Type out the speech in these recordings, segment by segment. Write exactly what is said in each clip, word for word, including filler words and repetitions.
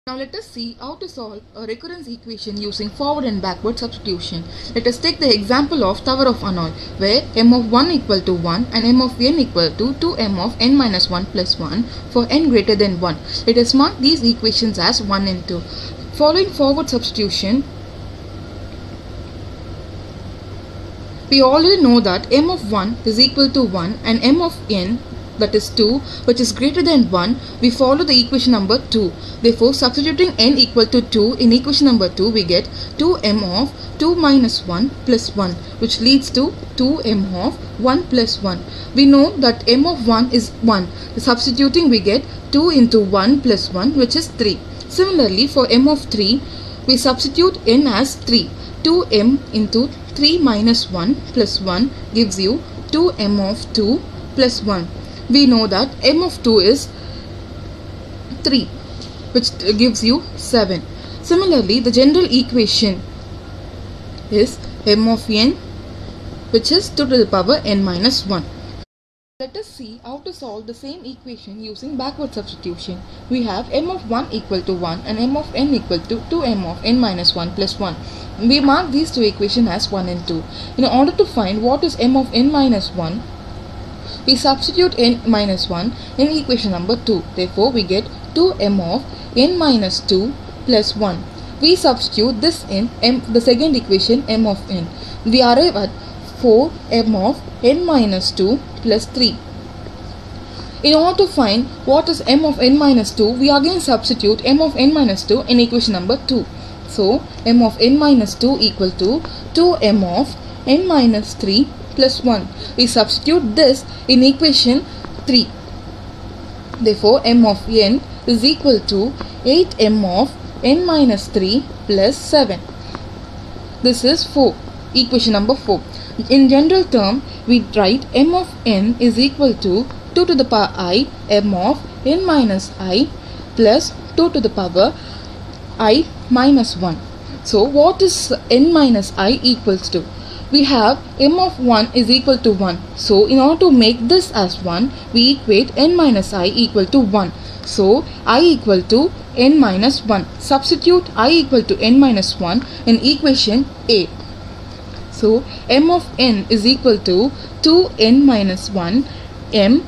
Now let us see how to solve a recurrence equation using forward and backward substitution. Let us take the example of Tower of Hanoi, where m of one equal to one and m of n equal to two m of n minus one plus one for n greater than one. Let us mark these equations as one and two. Following forward substitution, we already know that m of one is equal to one and m of n, that is two, which is greater than one, we follow the equation number two. Therefore, substituting n equal to two in equation number two, we get two m of two minus one plus one, which leads to two m of one plus one. We know that m of one is one. Substituting, we get two into one plus one, which is three. Similarly, for m of three, we substitute n as three. two m into three minus one plus one gives you two m of two plus one. We know that m of two is three, which gives you seven. Similarly, the general equation is m of n, which is two to the power n minus one. Let us see how to solve the same equation using backward substitution. We have m of one equal to one and m of n equal to two m of n minus one plus one. We mark these two equations as one and two. In order to find what is m of n minus one, we substitute n minus one in equation number two. Therefore, we get two m of n minus two plus one. We substitute this in m, the second equation, m of n. We arrive at four m of n minus two plus three. In order to find what is m of n minus two, we again substitute m of n minus two in equation number two. So, m of n minus two equal to two m of n minus three plus one. We substitute this in equation three. Therefore, m of n is equal to eight m of n minus three plus seven. This is four. Equation number four. In general term, we write m of n is equal to two to the power I m of n minus I plus two to the power I minus one. So, what is n minus I equals to? We have m of one is equal to one. So, in order to make this as one, we equate n minus I equal to one. So, I equal to n minus one. Substitute I equal to n minus one in equation A. So, m of n is equal to two n minus one m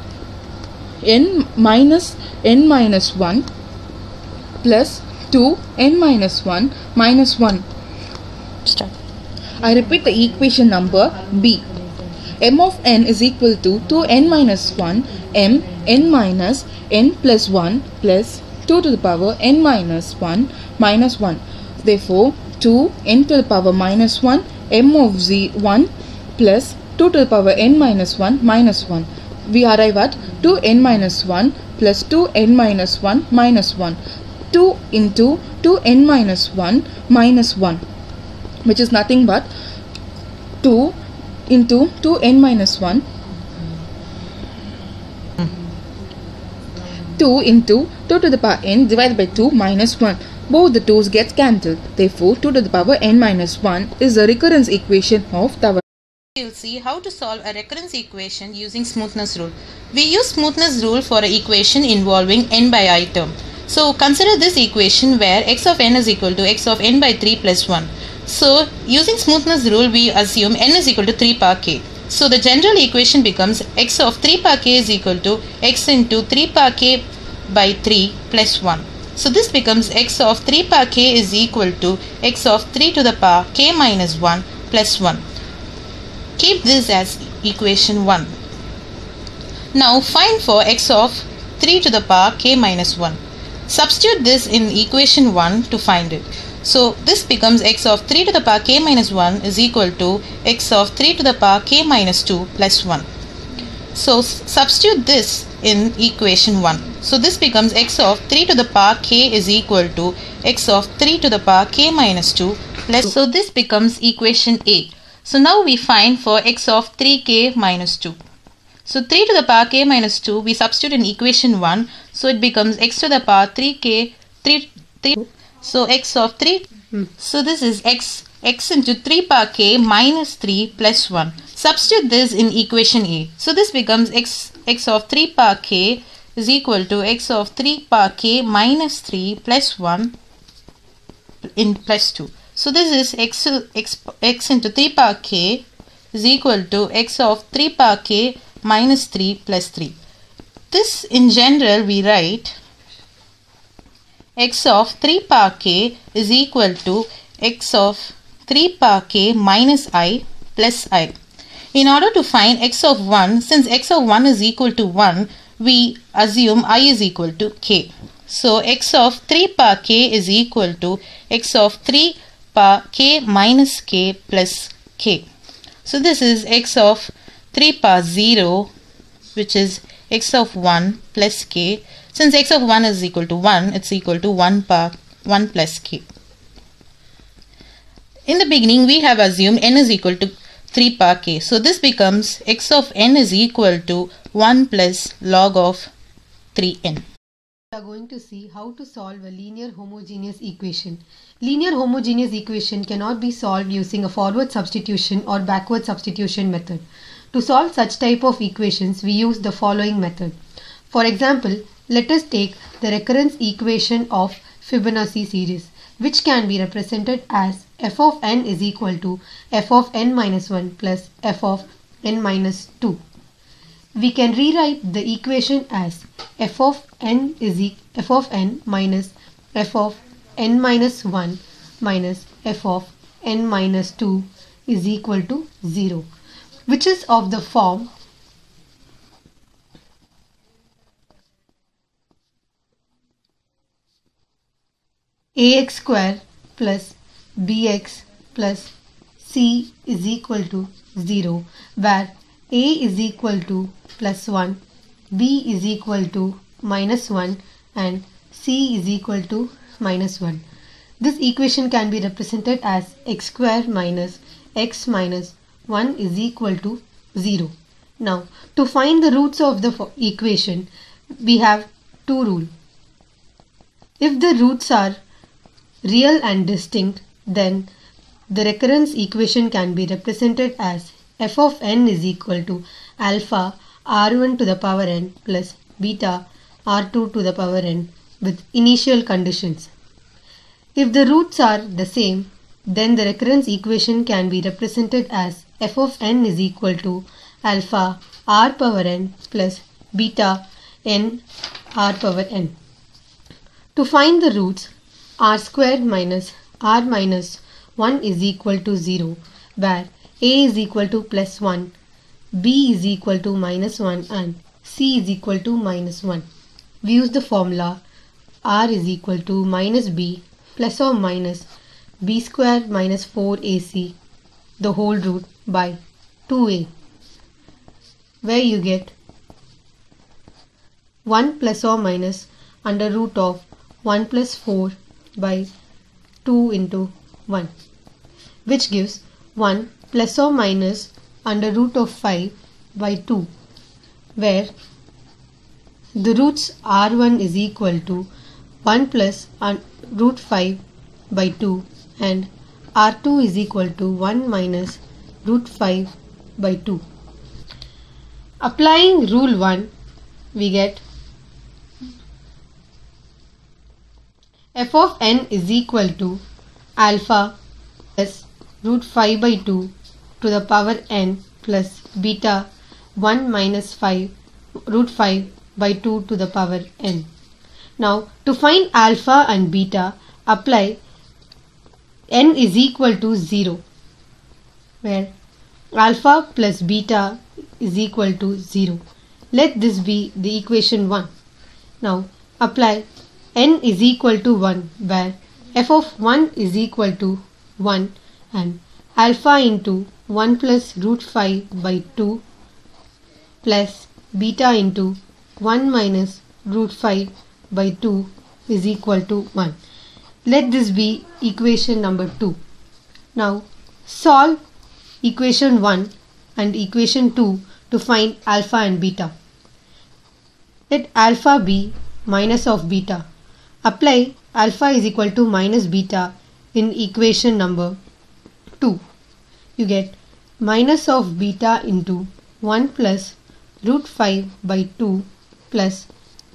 n minus n minus one plus two n minus one minus one. Start. I repeat the equation number B. M of n is equal to two n minus one m n minus n plus one plus two to the power n minus one minus one. Therefore, two n to the power minus one m of z one plus two to the power n minus one minus one. We arrive at two n minus one plus two n minus one minus one. two into two n minus one minus one, which is nothing but two into two n minus one, two into two to the power n divided by two minus one. Both the twos get cancelled. Therefore, two to the power n minus one is the recurrence equation of Tower. We will see how to solve a recurrence equation using smoothness rule. We use smoothness rule for an equation involving n by I term. So, consider this equation where x of n is equal to x of n by three plus one. So, using smoothness rule, we assume n is equal to three power k. So, the general equation becomes x of three power k is equal to x into three power k by three plus one. So, this becomes x of three power k is equal to x of three to the power k minus one plus one. Keep this as equation one. Now, find for x of three to the power k minus one. Substitute this in equation one to find it. So, this becomes x of three to the power k minus one is equal to x of three to the power k minus two plus one. So, substitute this in equation one. So, this becomes x of three to the power k is equal to x of three to the power k minus two plus. So, this becomes equation A. So, now we find for x of three k minus two. So, three to the power k minus two we substitute in equation one. So, it becomes x to the power three k, three, three. So, x of three. Hmm. So, this is x, x into three power k minus three plus one. Substitute this in equation A. So, this becomes x, x of three power k is equal to x of three power k minus three plus one in plus two. So this is x, x, x into three power k is equal to x of three power k minus three plus three. This in general we write x of three power k is equal to x of three power k minus I plus I. In order to find x of one, since x of one is equal to one, we assume I is equal to k. So x of three power k is equal to x of three power k minus k plus k. So this is x of three power zero, which is x of one plus k. Since x of one is equal to one, it's equal to one power one plus k. In the beginning, we have assumed n is equal to three power k. So this becomes x of n is equal to one plus log of three n. We are going to see how to solve a linear homogeneous equation. Linear homogeneous equation cannot be solved using a forward substitution or backward substitution method. To solve such type of equations, we use the following method. For example, let us take the recurrence equation of Fibonacci series, which can be represented as f of n is equal to f of n minus one plus f of n minus two. We can rewrite the equation as f of n is e f of n minus f of n minus one minus f of n minus two is equal to zero, which is of the form ax square plus bx plus c is equal to zero, where a is equal to plus one, b is equal to minus one and c is equal to minus one. This equation can be represented as x square minus x minus one is equal to zero. Now, to find the roots of the equation, we have two rules. If the roots are real and distinct, then the recurrence equation can be represented as f of n is equal to alpha r one to the power n plus beta r two to the power n with initial conditions. If the roots are the same, then the recurrence equation can be represented as f of n is equal to alpha r power n plus beta n r power n. To find the roots, r squared minus r minus one is equal to zero, where a is equal to plus one, b is equal to minus one and c is equal to minus one. We use the formula r is equal to minus b plus or minus b square minus four a c the whole root by two a, where you get one plus or minus under root of one plus four by two into one, which gives one plus or minus under root of five by two, where the roots r one is equal to one plus root five by two and r two is equal to one minus root five by two. Applying rule one, we get f of n is equal to alpha plus root five by two to the power n plus beta one minus five root five by two to the power n. Now, to find alpha and beta, apply n is equal to zero, where alpha plus beta is equal to zero. Let this be the equation one. Now, apply n is equal to one, where f of one is equal to one and alpha into one plus root five by two plus beta into one minus root five by two is equal to one. Let this be equation number two. Now, solve equation one and equation two to find alpha and beta. Let alpha be minus of beta. Apply alpha is equal to minus beta in equation number two. You get minus of beta into one plus root five by two plus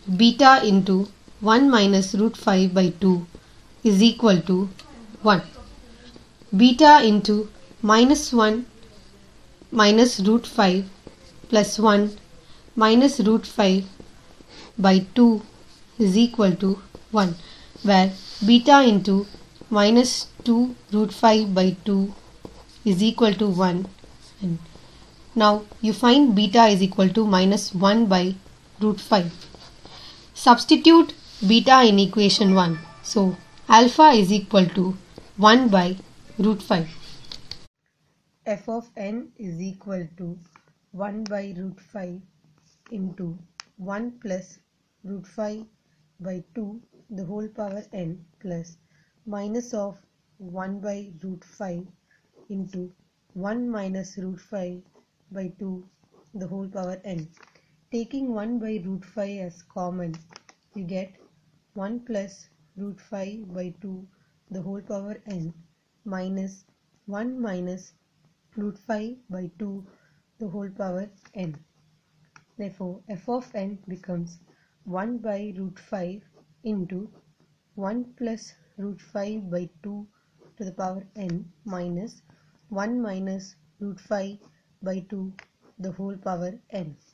beta into one minus root five by two is equal to one. Beta into minus one minus root five plus one minus root five by two is equal to one, where beta into minus two root five by two is equal to one. And now you find beta is equal to minus one by root five. Substitute beta in equation one. So alpha is equal to one by root five. F of n is equal to one by root five into one plus root five by two the whole power n plus minus of one by root five into one minus root five by two the whole power n. Taking one by root five as common, you get one plus root five by two the whole power n minus one minus root five by two the whole power n. Therefore, f of n becomes one by root five into one plus root five by two to the power n minus one minus root five by two the whole power n.